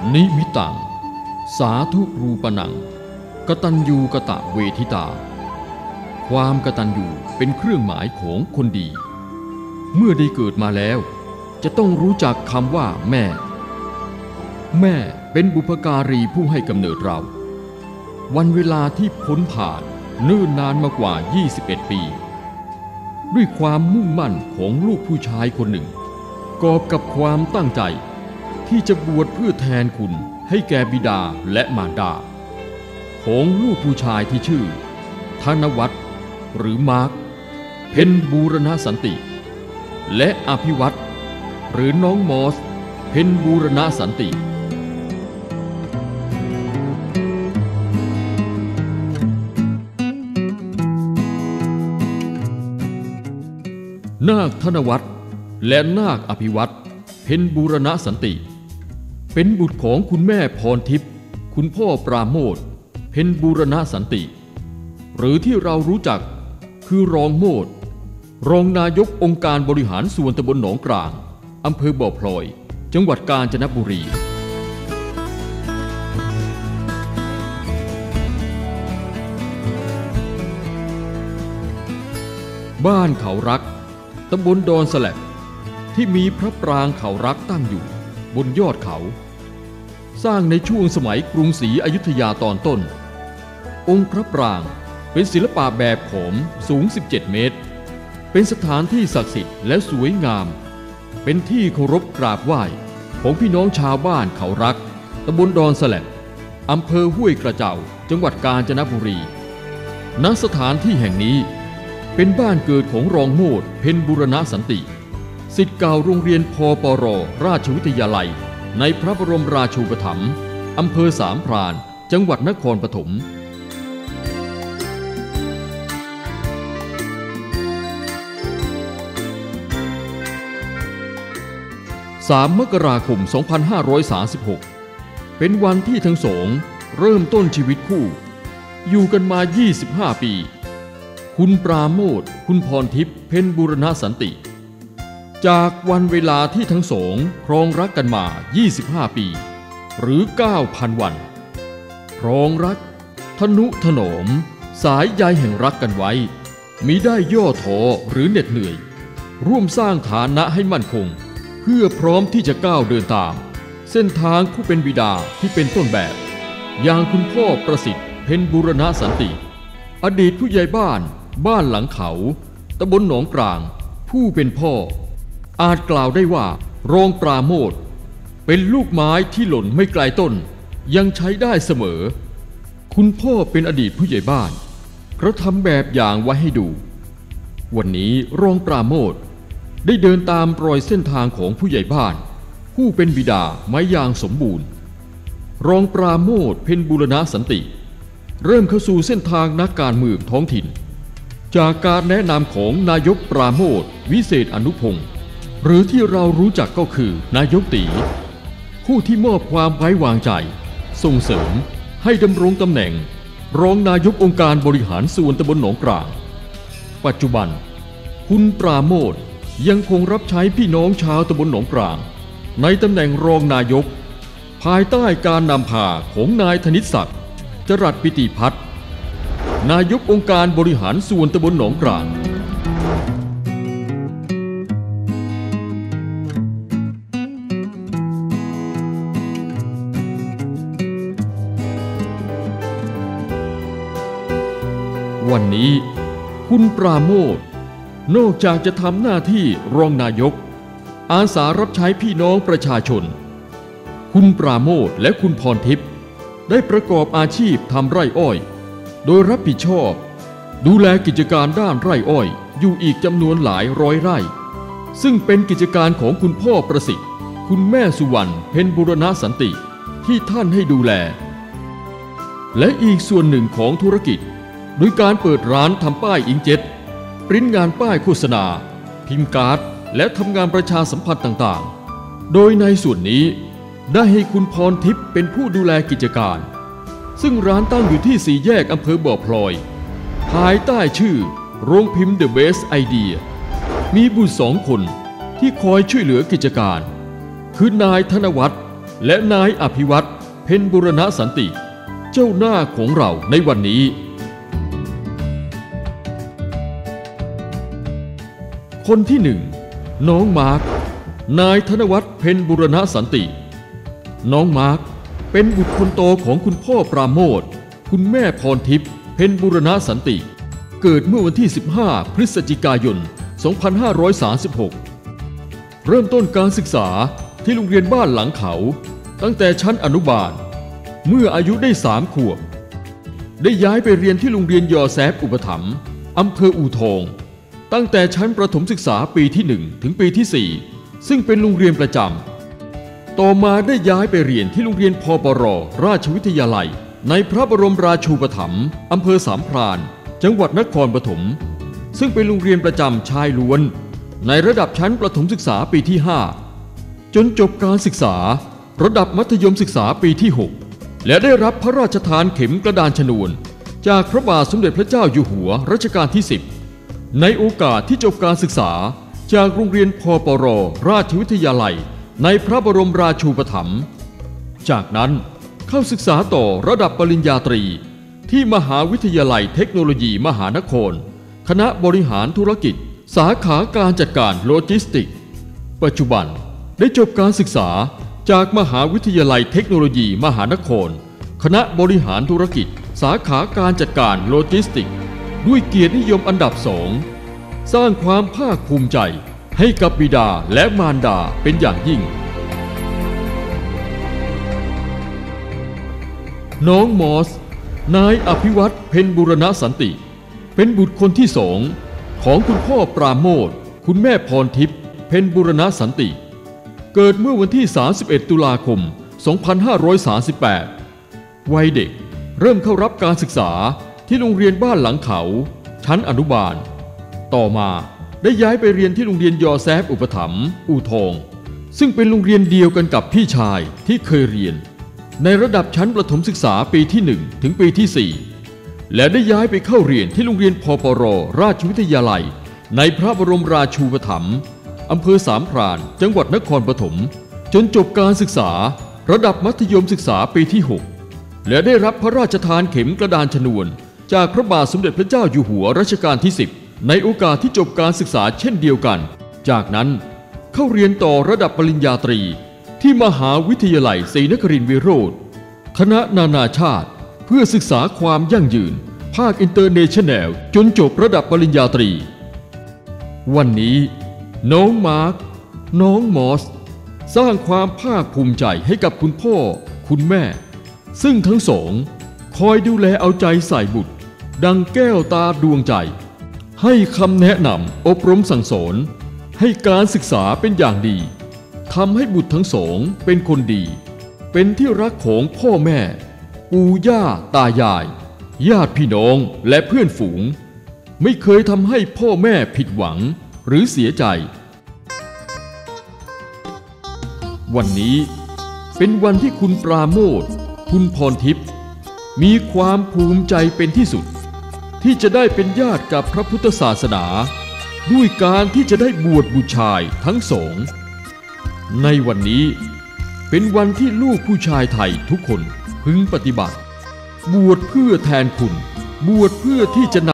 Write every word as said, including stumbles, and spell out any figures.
นิมิตังสาธุรูปนังกตัญญูกตเวทิตาความกตัญญูเป็นเครื่องหมายของคนดีเมื่อได้เกิดมาแล้วจะต้องรู้จักคำว่าแม่แม่เป็นบุพการีผู้ให้กำเนิดเราวันเวลาที่พ้นผ่านเนิ่นนานมากว่ายี่สิบเอ็ดปีด้วยความมุ่งมั่นของลูกผู้ชายคนหนึ่งกอบกับความตั้งใจที่จะบวชเพื่อแทนคุณให้แก่บิดาและมารดาของลูกผู้ชายที่ชื่อธนวัฒน์หรือมาร์คเพ็ญบูรณสันติและอภิวัตรหรือน้องมอสเพ็ญบูรณสันตินาคธนวัฒน์และนาคอภิวัตรเพ็ญบูรณสันติเป็นบุตรของคุณแม่พรทิพย์คุณพ่อปราโมทย์เพ็ญบูรณสันติหรือที่เรารู้จักคือรองโมดรองนายกองค์การบริหารส่วนตำบลหนองกลางอำเภอบ่อพลอยจังหวัดกาญจนบุรีบ้านเขารักตำบลดอนสแลบที่มีพระปรางเขารักตั้งอยู่บนยอดเขาสร้างในช่วงสมัยกรุงศรีอยุธยาตอนต้นองค์พระปรางเป็นศิลปะแบบโขมสูงสิบเจ็ดเมตรเป็นสถานที่ศักดิ์สิทธิ์และสวยงามเป็นที่เคารพกราบไหว้ของพี่น้องชาวบ้านเขารักตำบลดอนสแลบอำเภอห้วยกระเจ้าจังหวัดกาญจนบุรีณสถานที่แห่งนี้เป็นบ้านเกิดของรองโมดเพ็ญบูรณสันติศิษย์เก่าโรงเรียนพปรราชวิทยาลัยในพระบรมราชูปถัมภ์อำเภอสามพรานจังหวัดนครปฐมสามมกราคมสองพันห้าร้อยสามสิบหกเป็นวันที่ทั้งสองเริ่มต้นชีวิตคู่อยู่กันมายี่สิบห้าปีคุณปราโมทย์คุณพรทิพย์เพ็ญบูรณสันติจากวันเวลาที่ทั้งสองครองรักกันมายี่สิบห้าปีหรือ เก้าพัน วันครองรักทนุถนอมสายใยแห่งรักกันไว้มิได้ย่อท้อหรือเหน็ดเหนื่อยร่วมสร้างฐานะให้มั่นคงเพื่อพร้อมที่จะก้าวเดินตามเส้นทางผู้เป็นบิดาที่เป็นต้นแบบอย่างคุณพ่อประสิทธิ์เพ็ญบูรณสันติอดีตผู้ใหญ่บ้านบ้านหลังเขาตำบลหนองกลางผู้เป็นพ่ออาจกล่าวได้ว่ารองปราโมทย์เป็นลูกไม้ที่หล่นไม่ไกลต้นยังใช้ได้เสมอคุณพ่อเป็นอดีตผู้ใหญ่บ้านกระทำแบบอย่างไว้ให้ดูวันนี้รองปราโมทย์ได้เดินตามรอยเส้นทางของผู้ใหญ่บ้านผู้เป็นบิดาไม้อย่างสมบูรณ์รองปราโมทย์เพ็ญบูรณสันติเริ่มเข้าสู่เส้นทางนักการเมืองท้องถิ่นจากการแนะนำของนายกปราโมทย์วิเศษอนุพงศ์หรือที่เรารู้จักก็คือนายกตีผู้ที่มอบความไว้วางใจส่งเสริมให้ดำรงตำแหน่งรองนายกองค์การบริหารส่วนตำบลหนองกลางปัจจุบันคุณปราโมทย์ยังคงรับใช้พี่น้องชาวตำบลหนองกลางในตำแหน่งรองนายกภายใต้การนำพาของนายธนิตศักดิ์จรัสปิติพัฒน์นายกองค์การบริหารส่วนตำบลหนองกลางวันนี้คุณปราโมทย์นอกจากจะทำหน้าที่รองนายกอาสารับใช้พี่น้องประชาชนคุณปราโมทย์และคุณพรทิพย์ได้ประกอบอาชีพทำไร่อ้อยโดยรับผิดชอบดูแลกิจการด้านไร่อ้อยอยู่อีกจำนวนหลายร้อยไร่ซึ่งเป็นกิจการของคุณพ่อประสิทธิ์คุณแม่สุวรรณเพ็ญบูรณสันติที่ท่านให้ดูแลและอีกส่วนหนึ่งของธุรกิจโดยการเปิดร้านทำป้ายอิงเจ็ตปริ้นงานป้ายโฆษณาพิมพ์การ์ดและทำงานประชาสัมพันธ์ต่างๆโดยในส่วนนี้ได้ให้คุณพรทิพย์เป็นผู้ดูแลกิจการซึ่งร้านตั้งอยู่ที่สี่แยกอำเภอบ่อพลอยภายใต้ชื่อโรงพิมพ์ The Best Idea มีบุตรสองคนที่คอยช่วยเหลือกิจการคือนายธนวัฒน์และนายอภิวัตรเพ็ญบุรณสันติเจ้าหน้าของเราในวันนี้คนที่หนึ่งน้องมาร์ค นายธนวัฒน์เพ็ญบุรณสันติน้องมาร์คเป็นบุตรคนโตของคุณพ่อปราโมทย์คุณแม่พรทิพย์เพ็ญบุรณสันติเกิดเมื่อวันที่สิบห้าพฤศจิกายนสองพันห้าร้อยสามสิบหกเริ่มต้นการศึกษาที่โรงเรียนบ้านหลังเขาตั้งแต่ชั้นอนุบาลเมื่ออายุได้สามขวบได้ย้ายไปเรียนที่โรงเรียนยอแซฟอุปถัมภ์อำเภออู่ทองตั้งแต่ชั้นประถมศึกษาปีที่หนึ่งถึงปีที่สี่ซึ่งเป็นโรงเรียนประจำต่อมาได้ย้ายไปเรียนที่โรงเรียนพปรราชวิทยาลัยในพระบรมราชูปถัมภ์อำเภอสามพรานจังหวัดนครปฐมซึ่งเป็นโรงเรียนประจำชายล้วนในระดับชั้นประถมศึกษาปีที่ห้าจนจบการศึกษาระดับมัธยมศึกษาปีที่หกและได้รับพระราชทานเข็มกระดานชนวนจากพระบาทสมเด็จพระเจ้าอยู่หัวรัชกาลที่สิบในโอกาสที่จบการศึกษาจากโรงเรียนพปรราชวิทยาลัยในพระบรมราชูปถัมภ์จากนั้นเข้าศึกษาต่อระดับปริญญาตรีที่มหาวิทยาลัยเทคโนโลยีมหานครคณะบริหารธุรกิจสาขาการจัดการโลจิสติกส์ปัจจุบันได้จบการศึกษาจากมหาวิทยาลัยเทคโนโลยีมหานครคณะบริหารธุรกิจสาขาการจัดการโลจิสติกส์ด้วยเกียรตินิยมอันดับสองสร้างความภาคภูมิใจให้กับบิดาและมารดาเป็นอย่างยิ่งน้องมอสนายอภิวัตรเพ็ญบุรณสันติเป็นบุตรคนที่สองของคุณพ่อปราโมทย์คุณแม่พรทิพย์เพ็ญบุรณสันติเกิดเมื่อวันที่สามสิบเอ็ดตุลาคมสองพันห้าร้อยสามสิบแปดวัยเด็กเริ่มเข้ารับการศึกษาที่โรงเรียนบ้านหลังเขาชั้นอนุบาลต่อมาได้ย้ายไปเรียนที่โรงเรียนยอแซฟอุปถัมภ์อู่ทองซึ่งเป็นโรงเรียนเดียวกันกับพี่ชายที่เคยเรียนในระดับชั้นประถมศึกษาปีที่หนึ่งถึงปีที่สี่และได้ย้ายไปเข้าเรียนที่โรงเรียนพปรราชวิทยาลัยในพระบรมราชูปถัมภ์อำเภอสามพรานจังหวัดนครปฐมจนจบการศึกษาระดับมัธยมศึกษาปีที่หกและได้รับพระราชทานเข็มกระดานชนวนจากพระบาทสมเด็จพระเจ้าอยู่หัวรัชกาลที่สิบในโอกาสที่จบการศึกษาเช่นเดียวกันจากนั้นเข้าเรียนต่อระดับปริญญาตรีที่มหาวิทยาลัยศรีนครินทรวิโรธคณะนานาชาติเพื่อศึกษาความยั่งยืนภาคอินเตอร์เนชั่นแนลจนจบระดับปริญญาตรีวันนี้น้องมาร์คน้องมอสสร้างความภาคภูมิใจให้กับคุณพ่อคุณแม่ซึ่งทั้งสองคอยดูแลเอาใจใส่บุตรดังแก้วตาดวงใจให้คำแนะนำอบรมสั่งสอนให้การศึกษาเป็นอย่างดีทำให้บุตรทั้งสองเป็นคนดีเป็นที่รักของพ่อแม่ปู่ย่าตายายญาติพี่น้องและเพื่อนฝูงไม่เคยทำให้พ่อแม่ผิดหวังหรือเสียใจวันนี้เป็นวันที่คุณปราโมทย์คุณพรทิพย์มีความภูมิใจเป็นที่สุดที่จะได้เป็นญาติกับพระพุทธศาสนาด้วยการที่จะได้บวชบุตรชายทั้งสองในวันนี้เป็นวันที่ลูกผู้ชายไทยทุกคนพึงปฏิบัติบวชเพื่อแทนคุณบวชเพื่อที่จะ